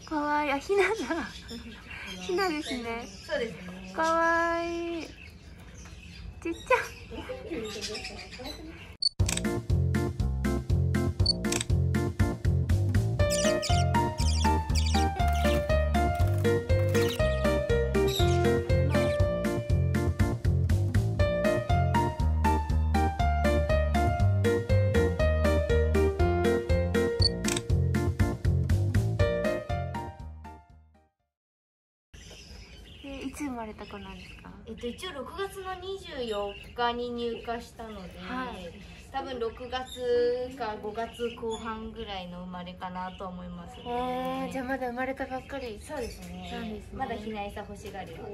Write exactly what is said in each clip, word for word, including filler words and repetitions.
かわいい。あ、ひなだ。ひなですね。 そうですね。 かわいい。ちっちゃ。いつ生まれた子なんですか？ えっと一応ろくがつのにじゅうよっかに入荷したので、はい、多分ろくがつかごがつこう半ぐらいの生まれかなと思いますね。 えー、じゃあまだ生まれたばっかり。 そうですね。 なんですね。 まだひな餌欲しがるような。はい。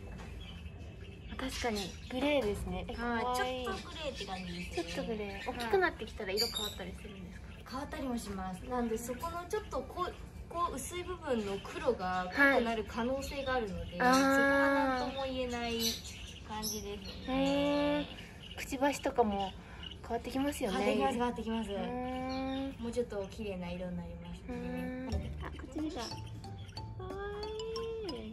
確かにグレーですね。 はい、ちょっとグレーって感じですね。 ちょっとグレー。大きくなってきたら色変わったりするんですか？ 変わったりもします。なんでそこのちょっとこうこう薄い部分の黒が濃くなる可能性があるので、はい、そこは何とも言えない感じですね。 へー、くちばしとかも変わってきますよね。 変わってきます、変わってきます。もうちょっと綺麗な色になりますね。 あ、こっち見た。かわいい。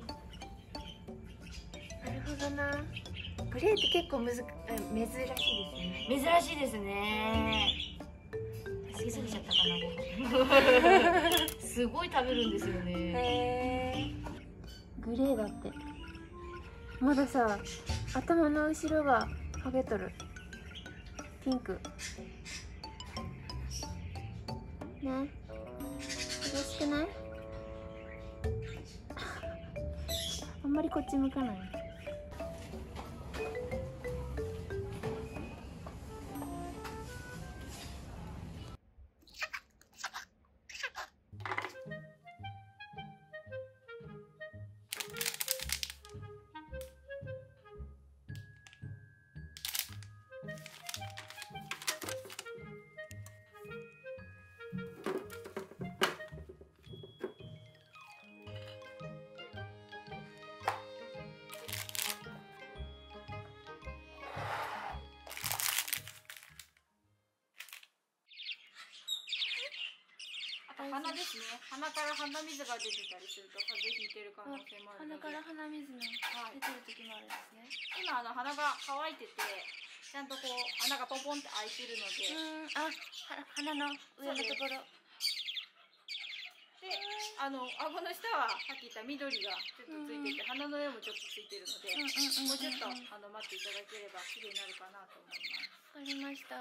なるほどな。グレーって結構むず珍しいですね。 珍しいですね。食べ過ぎちゃったかな。すごい食べるんですよね。 へー、グレーだって。まださ、頭の後ろがハゲとる。ピンクね、嬉しくない？あんまりこっち向かない。 鼻ですね。鼻から鼻水が出てたりすると風邪ひいてる可能性もあるので。 鼻から鼻水の出てる時もあるんですね。 今あの鼻が乾いてて、ちゃんとこう穴がポンポンって開いてるので。 うん、あ、鼻の上のところ。 で、あの顎の下はさっき言った緑がちょっとついてて、鼻の上もちょっとついてるので、もうちょっとあの待っていただければ綺麗になるかなと思います。 わかりました。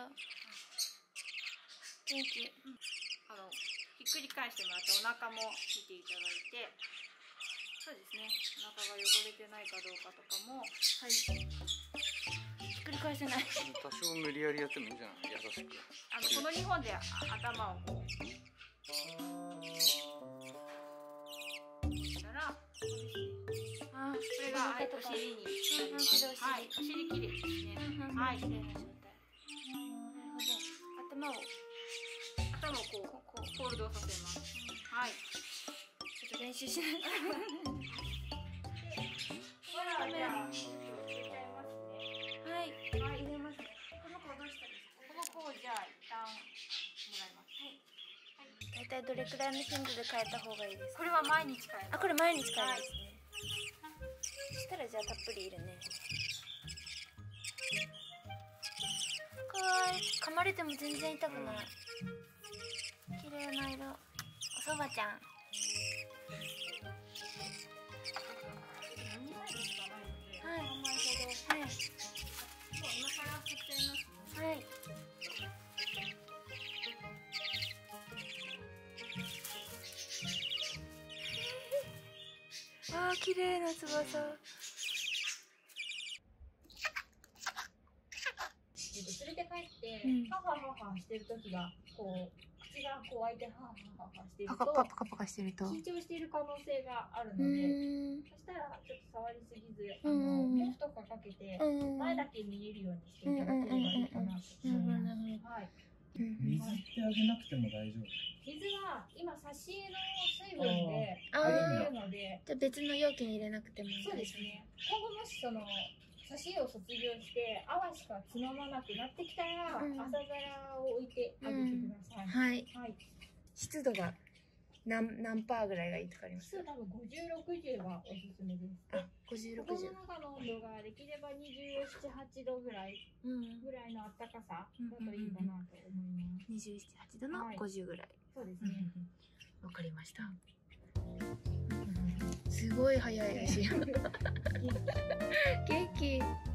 元気。 あのひっくり返してもらってお腹も見ていただいて、そうですね、お腹が汚れてないかどうかとかも、はい、 ひっくり返せない。 多少無理やりやってもいいんじゃない？優しく。 あのこのにほんで頭をこうしたら、あ、これがはいお尻になります。はい、お尻きれいですね。はい、きれいな状態。 なるほど。頭を頭をこうこうホールドさせます。はい。 ちょっと練習しないと。 ほら、じゃあ入れちゃいますね。はい、はい、入れますね。この子どうしたんですか？この子をじゃあ一旦もらいます。はい。 大体どれくらいの頻度で変えた方がいいですか？ これは毎日変えます。 あ、これ毎日変えるんですね。そしたらじゃあたっぷりいるね。かわいい。噛まれても全然痛くない。綺麗な色。おそばちゃん。はい、はい。 今から振っちゃいますね。 はい。わあ、綺麗な翼。 連れて帰って、ハハハハしてる時がこう口がこう開いてハハハハしてるとパカパカパカしてると緊張している可能性があるので、そしたらちょっと触りすぎず、あの毛布とかかけて前だけ見えるようにしていただければいいかなと思います。はい。 水ってあげなくても大丈夫？ 水は今差し入れの水分であげてるので、 じゃあ別の容器に入れなくても。 そうですね。今後もしその差し入れを卒業して泡しかつままなくなってきたら、うん、朝皿を置いてあげてください。 うん、はい、 はい。 湿度が何何パーぐらいがいいとかあります？ 湿度多分ごじゅう、ろくじゅうがおすすめです。 あ、ごじゅう、ろくじゅう。 この中の温度ができればにじゅうなな、はちどぐらいうん。 ぐらいの暖かさだといいかなと思います。 にじゅうなな、はちどのごじゅうぐらい。 そうですね。 わかりました。すごい早い足。元気。